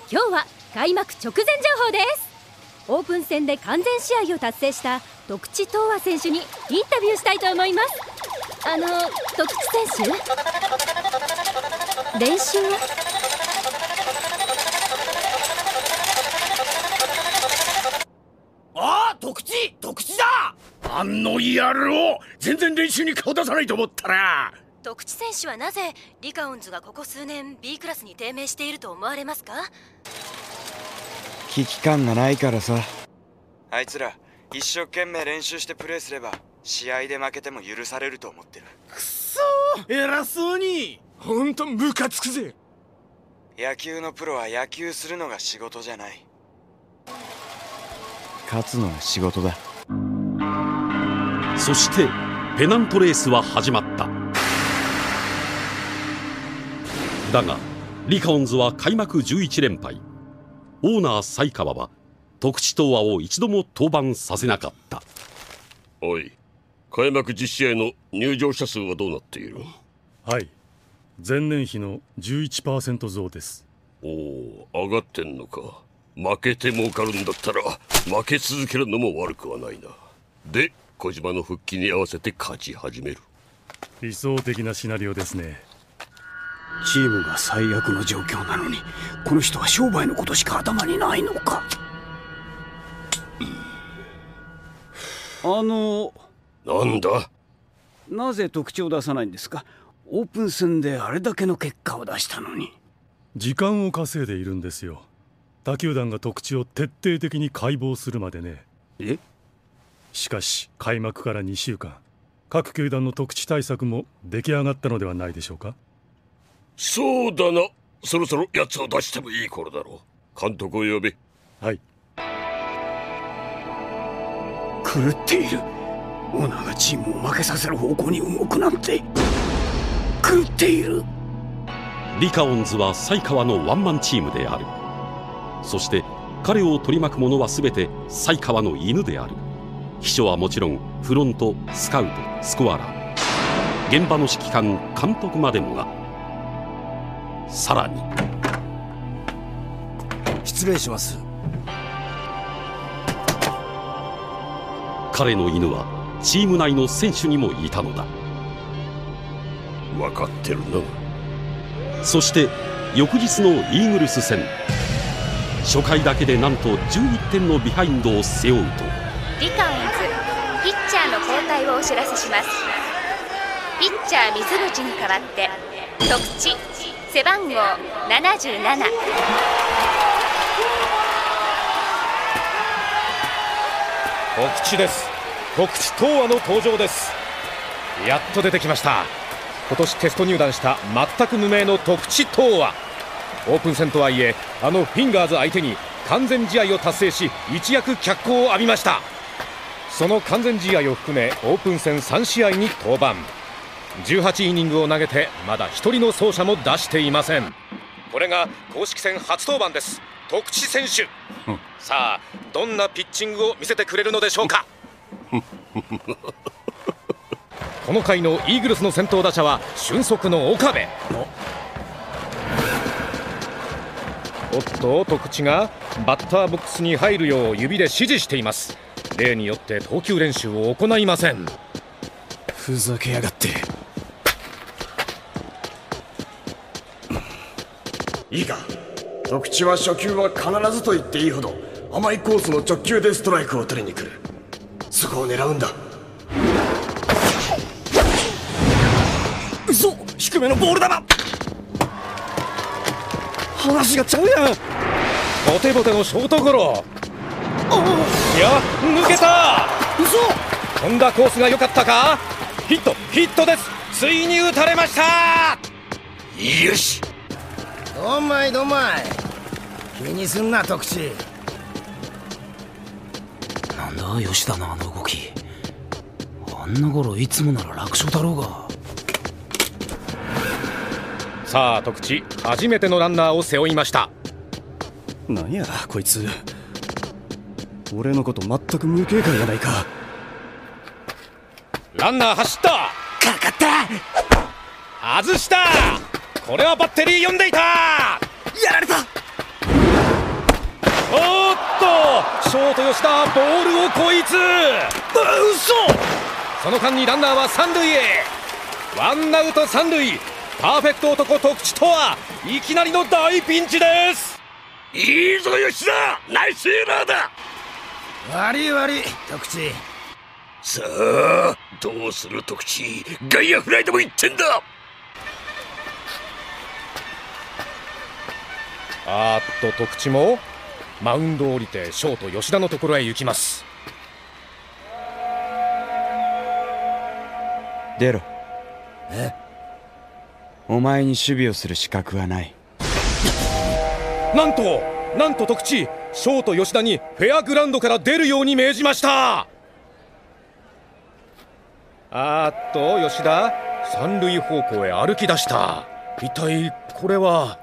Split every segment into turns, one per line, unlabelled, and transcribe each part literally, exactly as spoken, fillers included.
今日は開幕直前情報です。オープン戦で完全試合を達成した徳地東和選手にインタビューしたいと思います。あの徳地選手、練習は？
ああ、徳地徳地だ。あんの野郎、全然練習に顔出さないと思ったら。
徳地選手はなぜリカオンズがここ数年 B クラスに低迷していると思われますか？
危機感がないからさ。あいつら一生懸命練習してプレーすれば試合で負けても許されると思ってる。
くそー、偉そうに。ほんとムカつくぜ。
野球のプロは野球するのが仕事じゃない、勝つのが仕事だ。
そしてペナントレースは始まった。だがリカオンズは開幕じゅういち連敗。オーナー犀川は徳地東和を一度も登板させなかった。
おい、開幕じゅっ試合の入場者数はどうなっている？
はい、前年比の じゅういちパーセント 増です。
おお、上がってんのか。負けて儲かるんだったら負け続けるのも悪くはないな。で、小島の復帰に合わせて勝ち始める。
理想的なシナリオですね。
チームが最悪の状況なのに、この人は商売のことしか頭にないのか。あの
なんだ、
なぜ特徴を出さないんですか？オープン戦であれだけの結果を出したのに。
時間を稼いでいるんですよ。他球団が特徴を徹底的に解剖するまでね。
え？
しかし開幕からにしゅうかん、各球団の特地対策も出来上がったのではないでしょうか。
そうだな、そろそろやつを出してもいい頃だろう。監督を呼べ。
はい。
狂っている。オーナーがチームを負けさせる方向に動くなんて狂っている。
リカオンズは犀川のワンマンチームである。そして彼を取り巻く者は全て犀川の犬である。秘書はもちろんフロント、スカウト、スコアラー、現場の指揮官、監督までもが。さらに、
失礼します。
彼の犬はチーム内の選手にもいたのだ。
分かってるな。
そして翌日のイーグルス戦、初回だけでなんとじゅういってんのビハインドを背負うと、
リカオンズピッチャーの交代をお知らせします。ピッチャー水口に代わって徳地背番号ななじゅうなな。
徳地です。徳地東和の登場です。やっと出てきました。今年テスト入団した全く無名の徳地東和。オープン戦とはいえ、あのフィンガーズ相手に完全試合を達成し、一躍脚光を浴びました。その完全試合を含めオープン戦さん試合に登板。じゅうはちイニングを投げてまだ一人の走者も出していません。これが公式戦初登板です、徳地選手。さあ、どんなピッチングを見せてくれるのでしょうか。この回のイーグルスの先頭打者は俊足の岡部。おっと、徳地がバッターボックスに入るよう指で指示しています。例によって投球練習を行いません。
ふざけやがって。いいか、徳地は初球は必ずと言っていいほど甘いコースの直球でストライクを取りに来る。そこを狙うんだ。嘘、低めのボールだな。話がちゃうやん。
ボテボテのショートゴロ。いや、抜けた。
嘘。
飛んだコースが良かったか。ヒット、ヒットです。ついに打たれました。
よし。
どんまいどんまい、気にすんな徳地。なんだ吉田のあの動き。あんな頃いつもなら楽勝だろうが。
さあ、徳地初めてのランナーを背負いました。
なんやこいつ、俺のこと全く無警戒やないか。
ランナー走った。
かかった。
外した。これはバッテリー読んでいた。
やられた。
ショート吉田、ボールをこいつ嘘。その間にランナーは三塁へ。ワンアウト三塁。パーフェクト男徳地とはいきなりの大ピンチです。
いいぞ吉田、ナイスエラーだ。
悪い悪い徳地。
さあどうする徳地、外野フライでもいってんだ。
あーっと徳地もマウンドを降りてショート吉田のところへ行きます。
出ろ。
え？
お前に守備をする資格はない。
なんとなんと徳地、ショート吉田にフェアグラウンドから出るように命じました。あーっと吉田、三塁方向へ歩き出した。一体これは。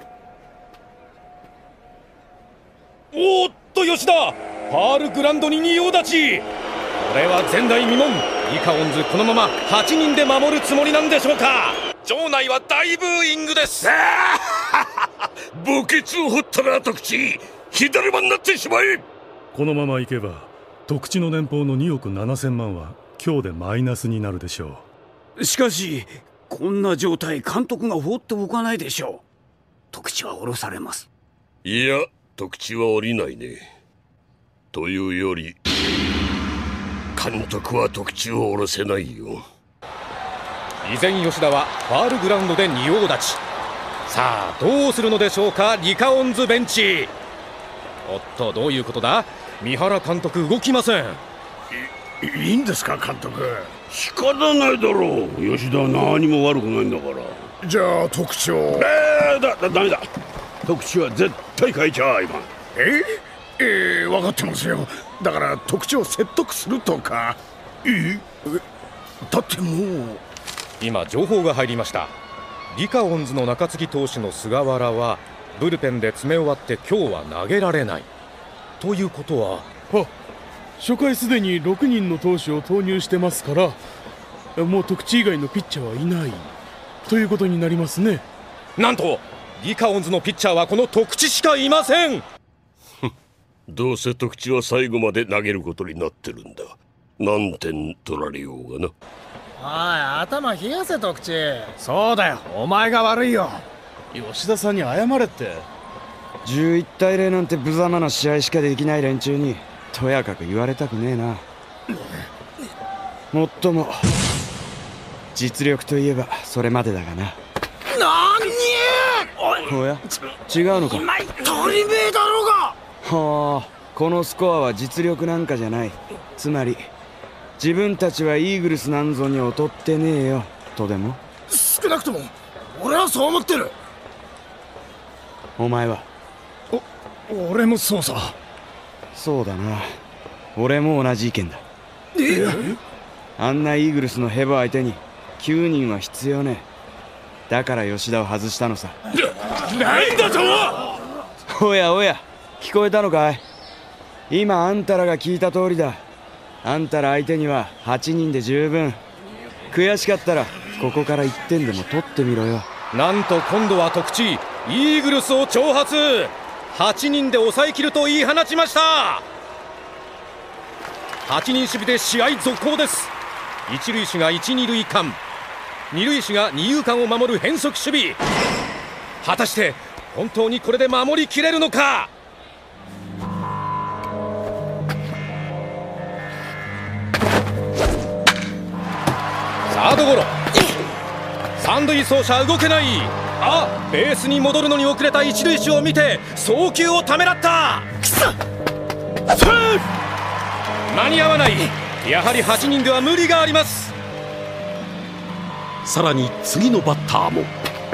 おーっと吉田、ファールグラウンドに仁王立ち。これは前代未聞。リカオンズこのままはちにんで守るつもりなんでしょうか。場内は大ブーイングです。
墓穴を掘ったな徳地、左間になってしまえ。
このままいけば徳地の年俸のにおくななせんまんは今日でマイナスになるでしょ
う。しかしこんな状態、監督が放っておかないでしょう。徳地は降ろされます。
いや徳地は降りないね。というより監督は徳地を降ろせないよ。
依然吉田はファールグラウンドで仁王立ち。さあどうするのでしょうか、リカオンズベンチ。おっとどういうことだ。三原監督動きません。
い, いいんですか監督。仕方ないだろう、吉田は何も悪くないんだから。
じゃあ徳地を。
えー、だだダメだ、徳地は絶対変えちゃいまん。
ええー、分かってますよ。だから徳地を説得するとか。えだってもう。
今情報が入りました。リカオンズの中継ぎ投手の菅原はブルペンで詰め終わって今日は投げられない。ということは、
あ、初回すでにろくにんの投手を投入してますから、もう徳地以外のピッチャーはいないということになりますね。
なんとリカオンズのピッチャーはこの徳地しかいません。
どうせ徳地は最後まで投げることになってるんだ。何点取られようがな。
おい、頭冷やせ徳地。そうだよ、お前が悪いよ。
吉田さんに謝れって。
じゅういちたいゼロなんて無様な試合しかできない連中にとやかく言われたくねえな。もっとも実力といえばそれまでだがな。
な
におや違うのか。
鳥めえだろうが。
はあ、このスコアは実力なんかじゃない。つまり自分たちはイーグルスなんぞに劣ってねえよとでも。
少なくとも俺はそう思ってる。
お前は。
お俺もそうさ。
そうだな、俺も同じ意見だ。
え
あんなイーグルスのヘボ相手にきゅうにんは必要ねえ。だから吉田を外したのさ。
なんだと。
おやおや、聞こえたのかい。今あんたらが聞いた通りだ。あんたら相手にははちにんで十分。悔しかったらここからいってんでも取ってみろよ。
なんと今度は徳地、イーグルスを挑発。はちにんで抑えきると言い放ちました。はちにん守備で試合続行です。一塁手が一二塁間、二塁手が二遊間を守る変則守備。果たして本当にこれで守りきれるのか。サードゴロ。三塁走者動けない。あ、ベースに戻るのに遅れた一塁手を見て送球をためらった。くそ間に合わない。やはりはちにんでは無理があります。
さらに次のバッターも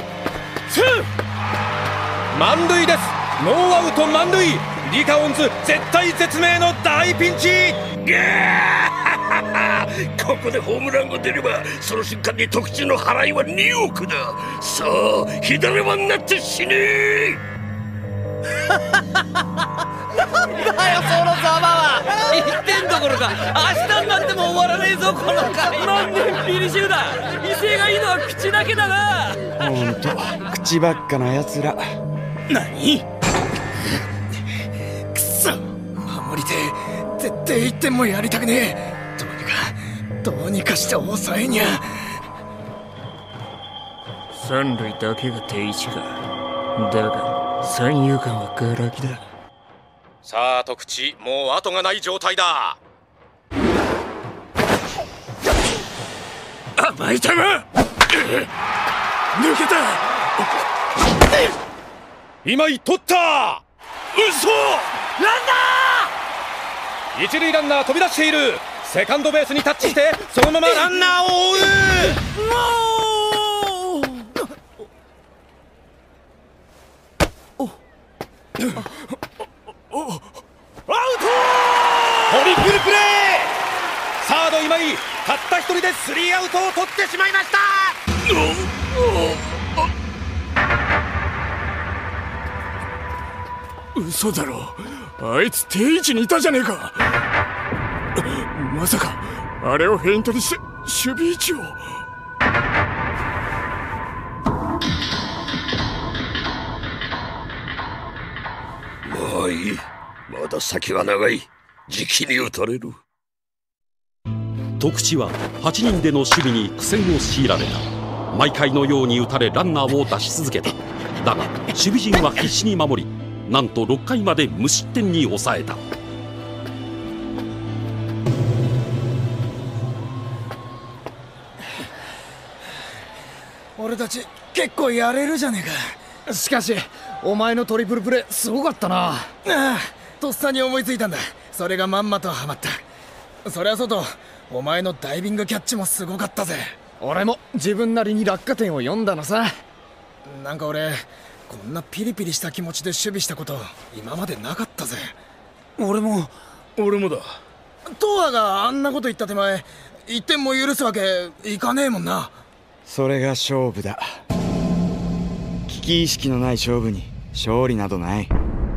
満塁です。ノーアウト満塁。リカオンズ絶体絶命の大ピンチ。
ここでホームランが出ればその瞬間に徳地の払いはにおくだ。さあ左輪になって死ねえ。
なんだよそのざまは。いってんどころか明日になっても終わらねえぞこの回。なんでピリシルだ。威勢がいいのは口だけだな。
ほんと口ばっかなやつら。
何くそ、 守りてえ。絶対いってんもやりたくねえ。どうにかどうにかして抑えにゃ。
三塁だけが定位置か。だが三遊間はガラ空きだ。
さあ徳地、もう後がない状態だ。
甘い球抜けた。
今井取った。
嘘。
ランナー一塁ランナー飛び出している。セカンドベースにタッチしてそのままランナーを追う。
アウト。
トリプルプレー。サード今井たった一人でスリーアウトを取ってしまいました。
嘘だろ。あいつ定位置にいたじゃねえか。まさかあれをフェイントにして守備位置を。
もういい。まだ先は長い。じきに打たれる。
徳地ははちにんでの守備に苦戦を強いられた。毎回のように打たれランナーを出し続けた。だが守備陣は必死に守り、なんとろっかいまで無失点に抑えた。
俺たち結構やれるじゃねえか。しかしお前のトリプルプレーすごかったな。ああ、とっさに思いついたんだ。それがまんまとハマった。そりゃそうとお前のダイビングキャッチもすごかったぜ。俺も自分なりに落下点を読んだのさ。なんか俺こんなピリピリした気持ちで守備したこと今までなかったぜ。
俺も俺もだ。
東亜があんなこと言った手前いってんも許すわけいかねえもんな。
それが勝負だ。危機意識のない勝負に勝利などない。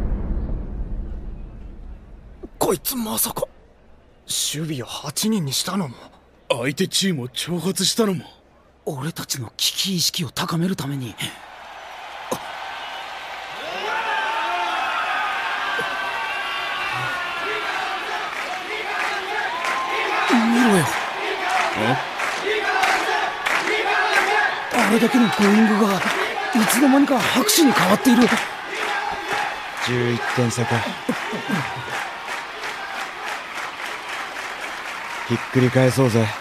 こいつまさか守備をはちにんにしたのも
相手チームを挑発したのも
俺たちの危機意識を高めるために。見ろよ。あれだけのゴーイングがいつの間にか拍手に変わっている。
じゅういってん差か。ひっくり返そうぜ。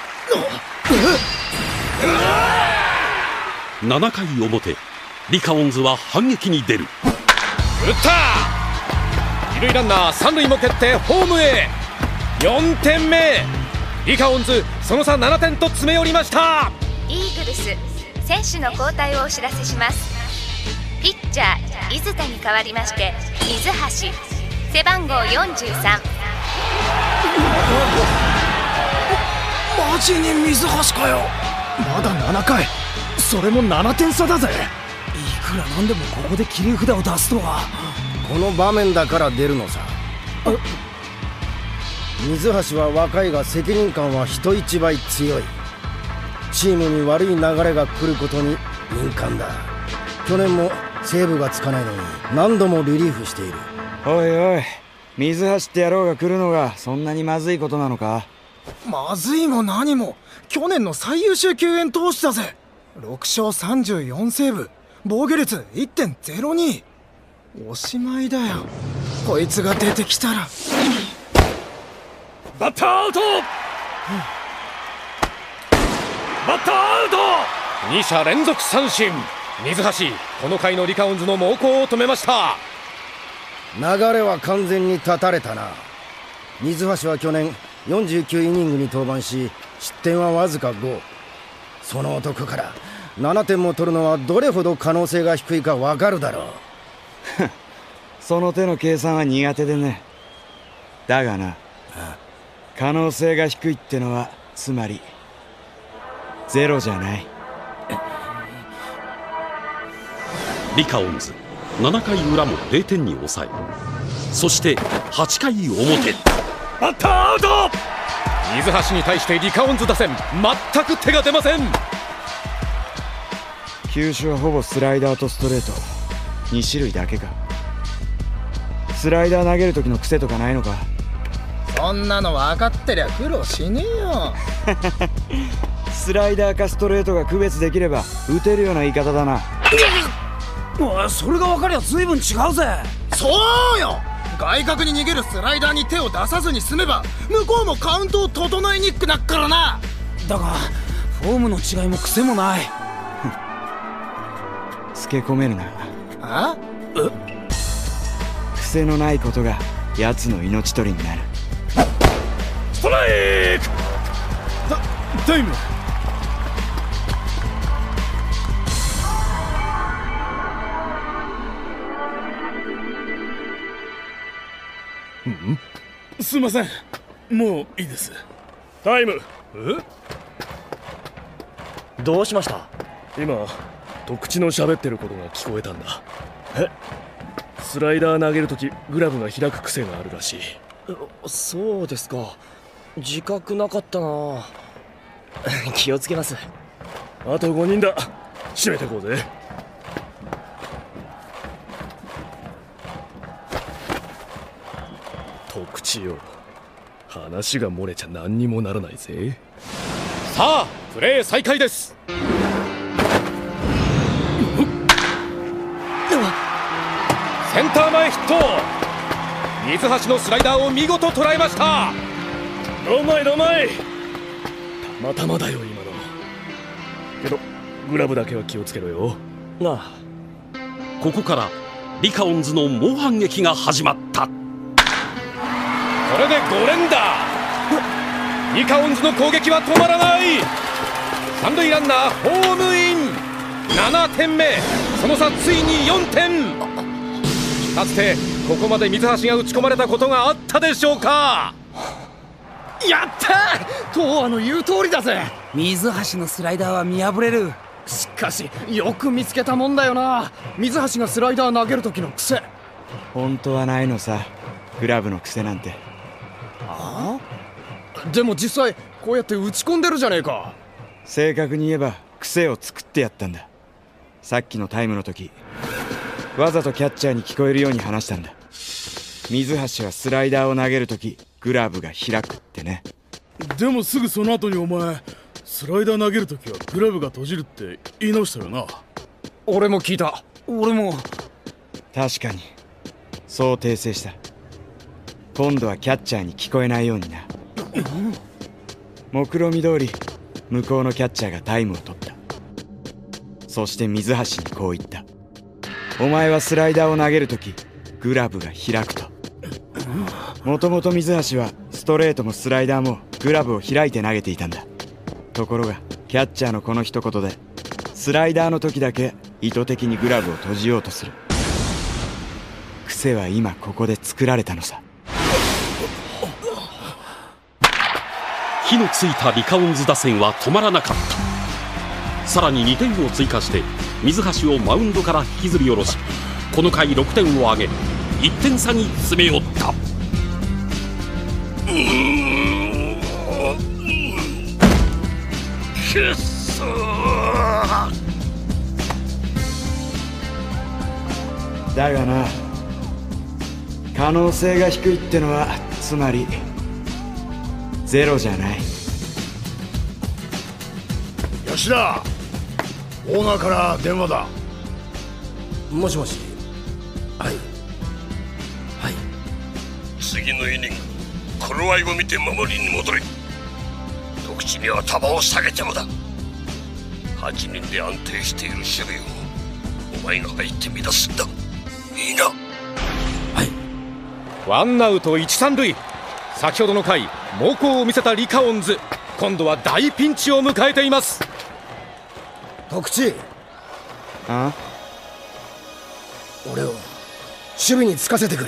ななかい表、リカオンズは反撃に出る。
打った二塁ランナー三塁も蹴ってホームへ。よんてんめ。リカオンズその差ななてんと詰め寄りました。
イーグルス選手の交代をお知らせします。ピッチャー伊豆田に代わりまして水橋、背番号よんじゅうさん。
マジに水橋かよ。まだななかい、それもななてん差だぜ。いくらなんでもここで切り札を出すとは。
この場面だから出るのさ。水橋は若いが責任感は人一倍強い。チームに悪い流れが来ることに敏感だ。去年もセーブがつかないのに何度もリリーフしている。
おいおい、水橋って野郎が来るのがそんなにまずいことなのか。
まずいも何も去年の最優秀救援投手だぜ。ろくしょうさんじゅうよんセーブ、防御率 いってんゼロに。 おしまいだよこいつが出てきたら。
バッターアウト、うん、バッターアウト。
に者連続三振。水橋この回のリカオンズの猛攻を止めました。
流れは完全に断たれたな。水橋は去年よんじゅうきゅうイニングに登板し失点はわずかご。その男からななてんも取るのはどれほど可能性が低いかわかるだろう。
その手の計算は苦手でね。だがな、可能性が低いってのはつまりゼロじゃない。
リカオンズななかい裏もぜろてんに抑え、そしてはちかい表。
バッターアウト。
水橋に対してリカオンズ打線全く手が出ません。
球種はほぼスライダーとストレートにしゅるいだけか。 スライダー投げる時の癖とかないのか？
そんなの分かってりゃ苦労しねえよ。
スライダーかストレートが区別できれば打てるような言い方だな。
おい、それが分かりゃ随分違うぜ。
そうよ、外角に逃げるスライダーに手を出さずに済めば向こうもカウントを整えにくくなっからな。
だがフォームの違いも癖もない。
つけ込めるな。
あ？
え？癖のないことが奴の命取りになる。
ストライク！
タタイム。
ん？
すいません、もういいです。
タイム。
え？どうしました？
今徳地の喋ってることが聞こえたんだ。え？スライダー投げるときグラブが開く癖があるらしい。
そうですか。自覚なかったな。気をつけます。
あとごにんだ。締めてこうぜ。徳地よ、話が漏れちゃ何にもならないぜ。さあプレー再開です。センター前ヒット。水橋のスライダーを見事捉えました。どまいどまい。たまたまだよ今の。けどグラブだけは気をつけろよ
なあ。
ここからリカオンズの猛反撃が始まった。
これでご連打。リカオンズの攻撃は止まらない。三塁ランナーホームイン。ななてんめ、その差ついによんてん。かつてここまで水橋が打ち込まれたことがあったでしょうか。
やったー、東亜の言う通りだぜ。
水橋のスライダーは見破れる。
しかしよく見つけたもんだよな、水橋がスライダー投げる時の癖。
本当はないのさ、グラブの癖なんて。
ああ？でも実際こうやって打ち込んでるじゃねえか。
正確に言えば癖を作ってやったんだ。さっきのタイムの時わざとキャッチャーに聞こえるように話したんだ。水橋はスライダーを投げる時グラブが開くってね。
でもすぐその後にお前スライダー投げる時はグラブが閉じるって言い直したよな。
俺も聞いた。
俺も。
確かにそう訂正した。今度はキャッチャーに聞こえないようにな。目論見通り向こうのキャッチャーがタイムを取った。そして水橋にこう言った。お前はスライダーを投げるときグラブが開くと。もともと水橋はストレートもスライダーもグラブを開いて投げていたんだ。ところがキャッチャーのこの一言でスライダーの時だけ意図的にグラブを閉じようとする。癖は今ここで作られたのさ。
火のついたリカオンズ打線は止まらなかった。さらににてんを追加して水橋をマウンドから引きずり下ろし、この回ろくてんを挙げいってん差に詰め寄った。うーん、くっそー。
だがな、可能性が低いってのはつまりゼロじゃない。
吉田、オーナーから電話だ。もしもし。はいはい。
次のイニング頃合いを見て守りに戻れ。徳地には球を下げてもだ。はちにんで安定している守備をお前が入って乱すんだ。いいな。
ワンアウト一三塁。先ほどの回猛攻を見せたリカオンズ、今度は大ピンチを迎えています。
徳地、
ああ、
俺を守備につかせてくれ。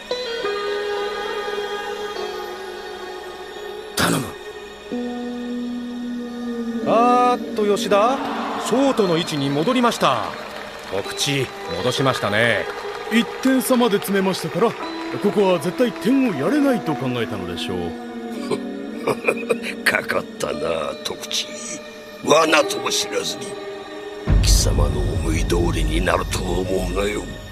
頼む。
あーっと吉田、ショートの位置に戻りました。徳地戻しましたね。
いってん差まで詰めましたから、ここは絶対点をやれないと考えたのでしょう。
かかったな徳地。罠とも知らずに貴様の思い通りになると思うなよ。